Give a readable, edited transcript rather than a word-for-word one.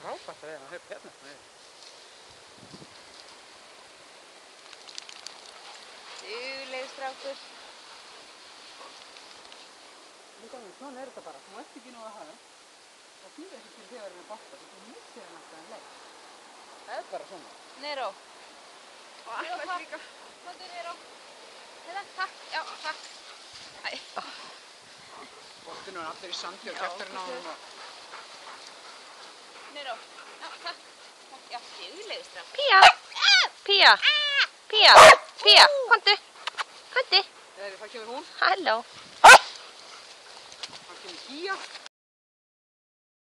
frábært að vera hérna. Duglegur strákur. Svona er þetta bara. Þú ert ekki nú að hafa. Það þýðir ekki til þegar með bolta. Þú missir hann alltaf en leik. Það er bara svona. Neró. Og alltaf líka. Komdu Neró. Hérna, takk. Já, takk. Æ. Boltinu er allir í sandi og kjaftarinn á hann. Neró. Já, takk. Já, duglegur strákur. Pía! Pía! Pía! Pía! Komdu! Komdu! Það kemur hún. Halló! Það kemur Pía.